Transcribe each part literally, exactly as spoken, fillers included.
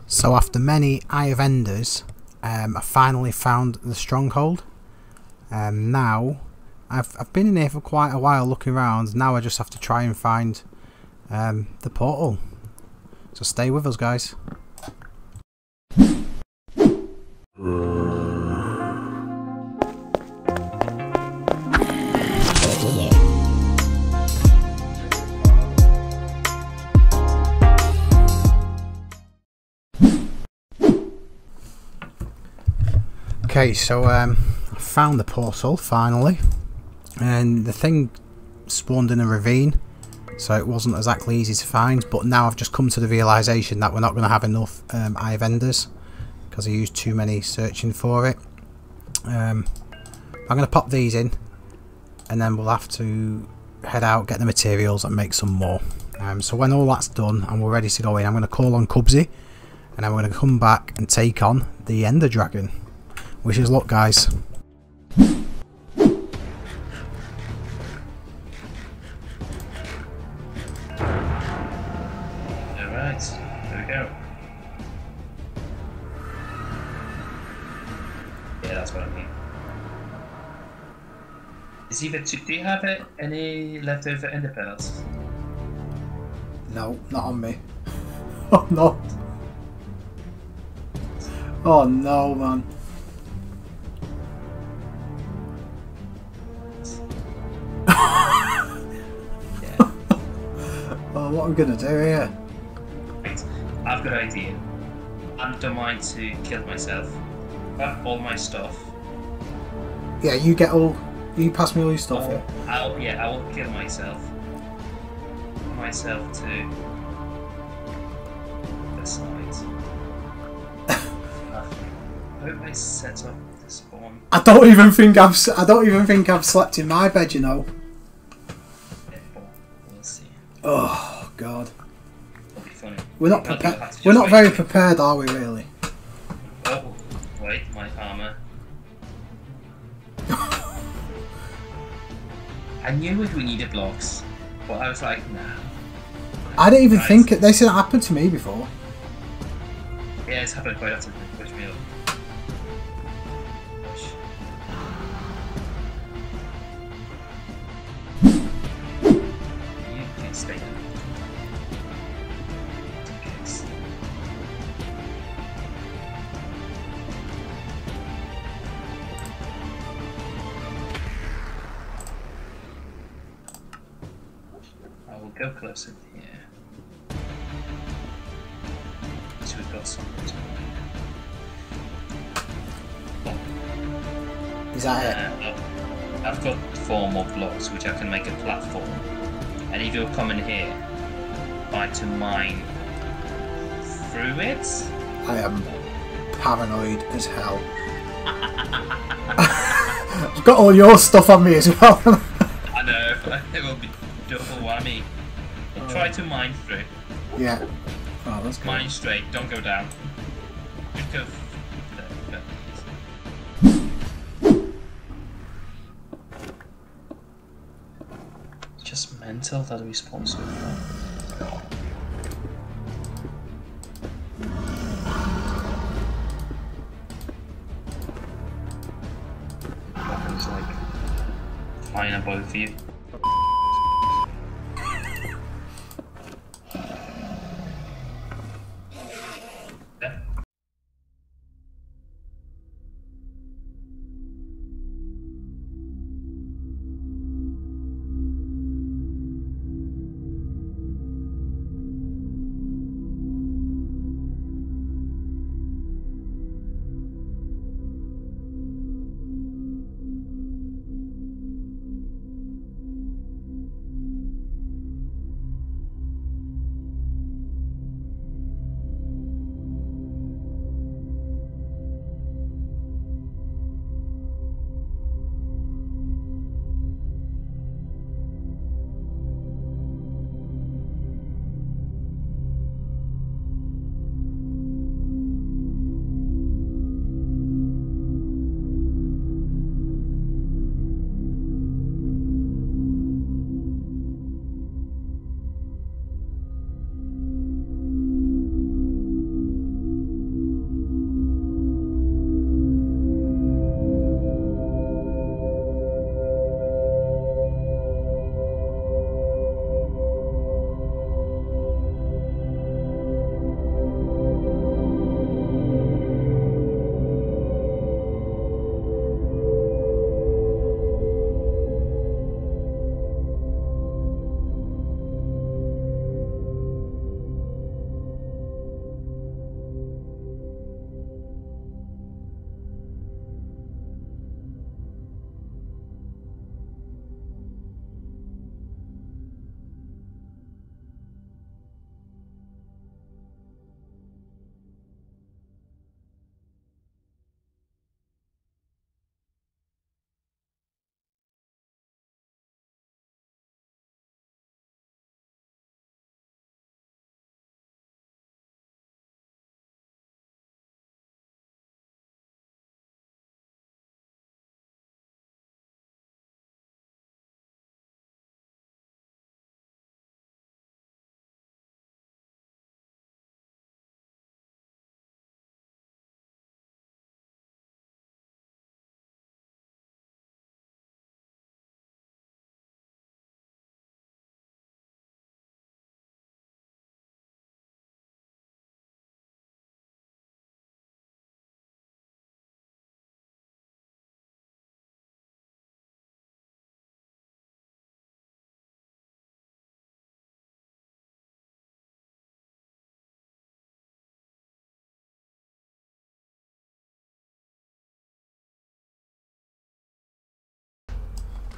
So after many Eye of Enders, um, I finally found the stronghold. Um, now, I've, I've been in here for quite a while looking around. Now I just have to try and find um, the portal. So stay with us, guys. Okay, so um, I found the portal finally, and the thing spawned in a ravine, so it wasn't exactly easy to find. But now I've just come to the realisation that we're not going to have enough um, Eye of Enders because I used too many searching for it. Um, I'm going to pop these in, and then we'll have to head out, get the materials, and make some more. Um, so when all that's done and we're ready to go in, I'm going to call on Kubsy, and then we're going to come back and take on the Ender Dragon. Wish us luck, guys. Alright, there we go. Yeah, that's what I mean. Is either two, do you have it, any leftover ender pearls? No, not on me. Oh no. Oh no, man. Yeah. Oh, what are we gonna do here? Right, I've got an idea. I don't mind to kill myself. Grab all my stuff. Yeah, you get all. You pass me all your stuff. Or I'll yeah, I will kill myself. Myself to the sides. I hope I set up the spawn. I don't even think I've. I don't even think I've slept in my bed. You know. We'll see. Oh God. It'll be funny. We're not We'll prepared. have to We're just not wait. very prepared, are we? Really? Oh, wait, my armor. I knew we needed blocks, but I was like, nah. I didn't even Right. think it. This had happened to me before. Yeah, it's happened quite often. Push me up. Push. You can stay there. Yes. I will go closer here. So we've got something to Is that it? uh, I've got four more blocks which I can make a platform. And if you'll come in here, try to mine through it. I am paranoid as hell. I've got all your stuff on me as well. I know, it will be double whammy. But try to mine through. Yeah. Oh, that's good. Mine straight, don't go down. Just go there, go. It's just mental that we spawn so far. It's like flying above you. Yeah.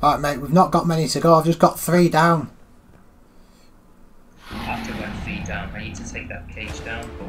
Alright, mate, we've not got many to go. I've just got three down. After I got three down, I need to take that cage down. But...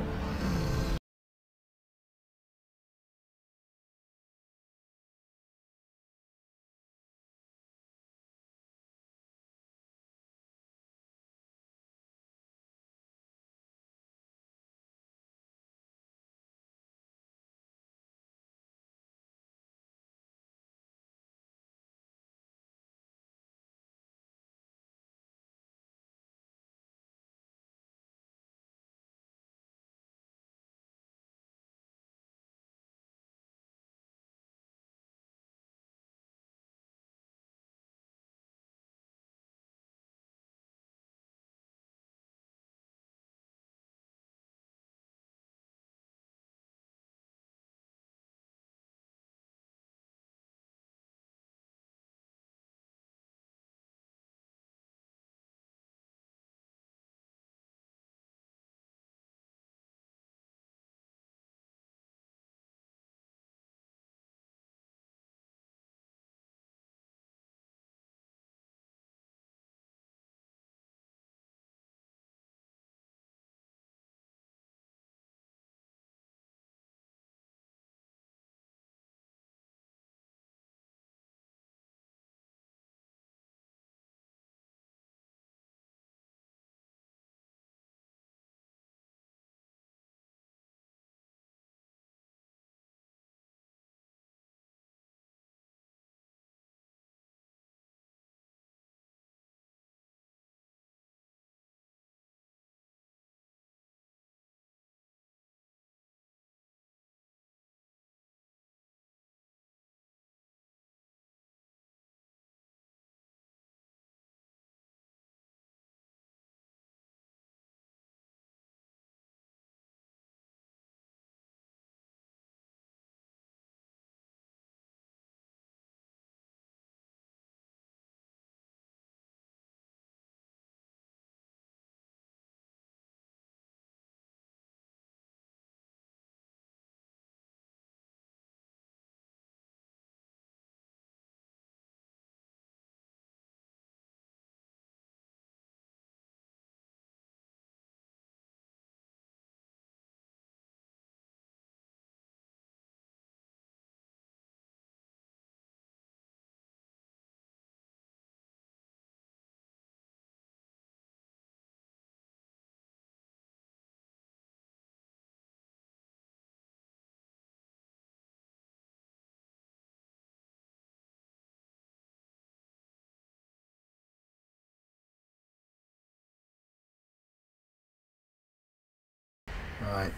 Right.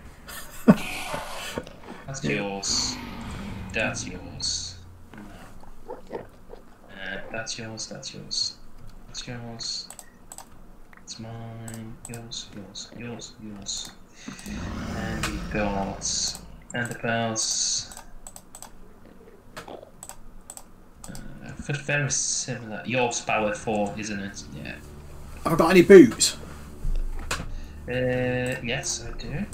That's yours. That's yours. Uh, that's yours. That's yours. That's yours. It's mine. Yours. Yours. Yours. Yours. And we got underpants. Uh, very similar. Yours power four, isn't it? Yeah. Have I got any boots? Uh, yes, I do.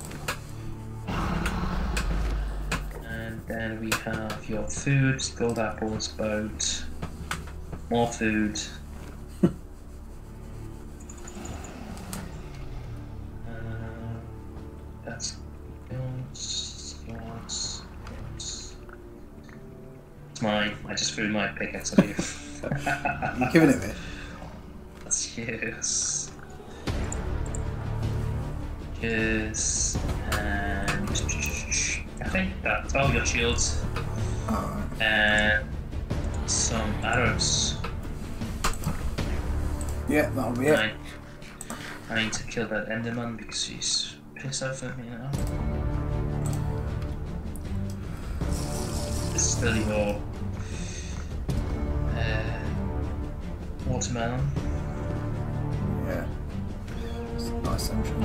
And then we have your food, gold apples, boat, more food. uh, that's yours, yours, yours. It's mine. I just threw my pickaxe at you. You're giving it me? That's yours. Yes, and I think that's all your shields. Alright. And some arrows. Yeah, that'll be it. I, I need to kill that Enderman because he's pissed off at me now. This is still your uh, watermelon. Yeah. It's nice central.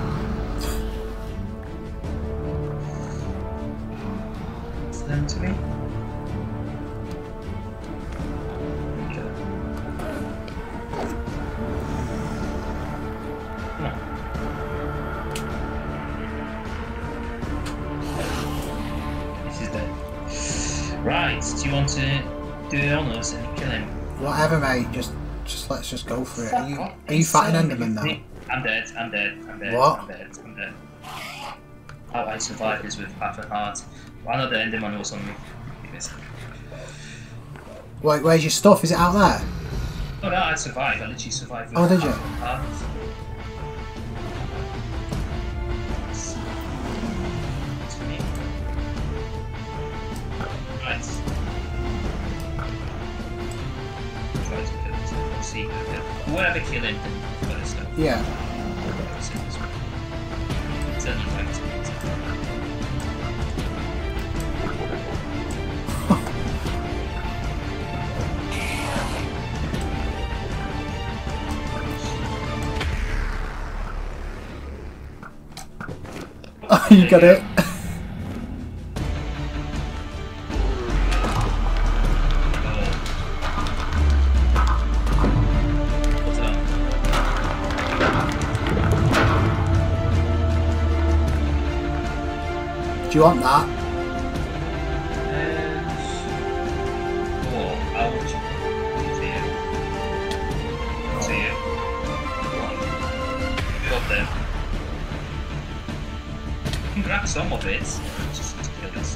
Them to me. Okay. Come on. This is dead. Right, do you want to do it on us and kill him. Whatever, mate. Just, just let's just go for it. Fuck Are you, off. are you fighting Enderman now? I'm dead. I'm dead. I'm dead. What? I'm dead. I'm dead. How I survived this with half a heart. Another Enderman was on me. Wait, where's your stuff? Is it out there? Oh no, I survived. I literally survived with Oh, did you? half a heart. Right. Try to kill him. See, whoever kill him first. Yeah. Turn it back to me. Oh, you got it. Do you want that? Uh, oh, ouch. See you. See you. Got them. You can grab some of it. Just to kill this.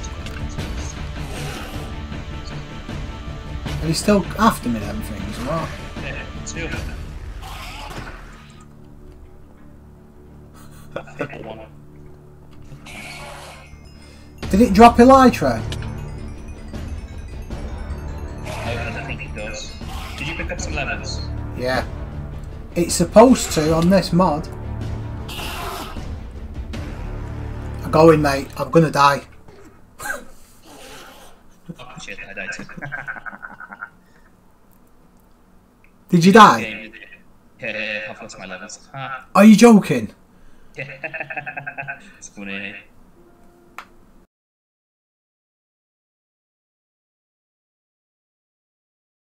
Are you still after me them things or what? Yeah, two of them. I think I want them. Did it drop Elytra? I don't think it does. Did you pick up some lemons? Yeah. It's supposed to on this mod. I'm going, mate. I'm gonna die. Oh shit, I died too. Did you die? Yeah, I've lost my levels. Are you joking? It's funny.